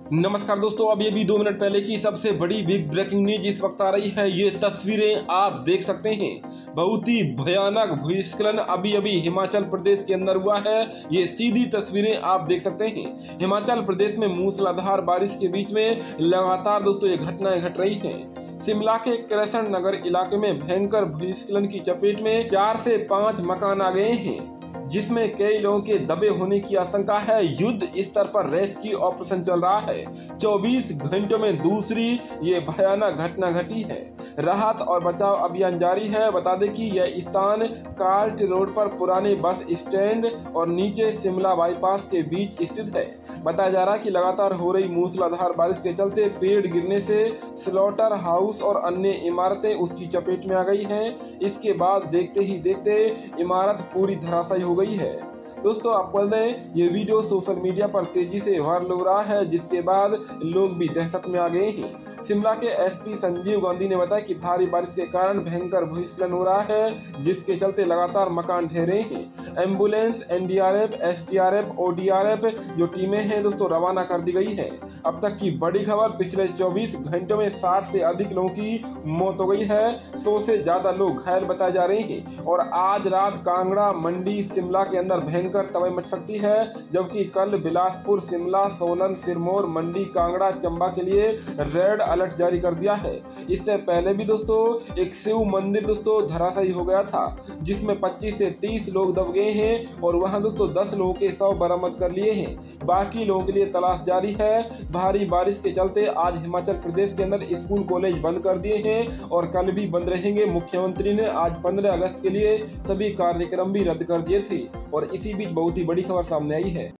नमस्कार दोस्तों, अभी 2 मिनट पहले की सबसे बड़ी बिग ब्रेकिंग न्यूज इस वक्त आ रही है। ये तस्वीरें आप देख सकते हैं। बहुत ही भयानक भूस्खलन अभी हिमाचल प्रदेश के अंदर हुआ है। ये सीधी तस्वीरें आप देख सकते हैं। हिमाचल प्रदेश में मूसलाधार बारिश के बीच में लगातार दोस्तों ये घटनाएं घट रही हैं। शिमला के कृष्ण नगर इलाके में भयंकर भूस्खलन की चपेट में 4 से 5 मकान आ गए हैं, जिसमें कई लोगों के दबे होने की आशंका है। युद्ध स्तर पर रेस्क्यू ऑपरेशन चल रहा है। 24 घंटों में दूसरी ये भयानक घटना घटी है। राहत और बचाव अभियान जारी है। बता दें कि यह स्थान कार्ट रोड पर पुराने बस स्टैंड और नीचे शिमला बाईपास के बीच स्थित है। बताया जा रहा है कि लगातार हो रही मूसलाधार बारिश के चलते पेड़ गिरने से स्लॉटर हाउस और अन्य इमारतें उसकी चपेट में आ गई हैं। इसके बाद देखते ही देखते इमारत पूरी धराशायी हो गई है। दोस्तों, आपको दें ये वीडियो सोशल मीडिया पर तेजी से वायरल हो रहा है, जिसके बाद लोग भी दहशत में आ गए हैं। शिमला के एसपी संजीव गांधी ने बताया कि भारी बारिश के कारण भयंकर भूस्खलन हो रहा है, जिसके चलते लगातार मकान ढह रहे हैं। एम्बुलेंस, एनडीआरएफ, एसडीआरएफ, ओडीआरएफ जो टीमें हैं दोस्तों रवाना कर दी गई है। अब तक की बड़ी खबर, पिछले 24 घंटों में 60 से अधिक लोगों की मौत हो गई है। 100 से ज्यादा लोग घायल बताए जा रहे हैं। और आज रात कांगड़ा, मंडी, शिमला के अंदर भयंकर तबाही मच सकती है, जबकि कल बिलासपुर, शिमला, सोलन, सिरमौर, मंडी, कांगड़ा, चंबा के लिए रेड अलर्ट जारी कर दिया है। इससे पहले भी दोस्तों एक शिव मंदिर दोस्तों धराशायी हो गया था, जिसमें 25 से 30 लोग दब गए हैं और वहां दोस्तों 10 लोगों के शव बरामद कर लिए हैं। बाकी लोगों के लिए तलाश जारी है। भारी बारिश के चलते आज हिमाचल प्रदेश के अंदर स्कूल कॉलेज बंद कर दिए हैं और कल भी बंद रहेंगे। मुख्यमंत्री ने आज 15 अगस्त के लिए सभी कार्यक्रम भी रद्द कर दिए थे और इसी बीच बहुत ही बड़ी खबर सामने आई है।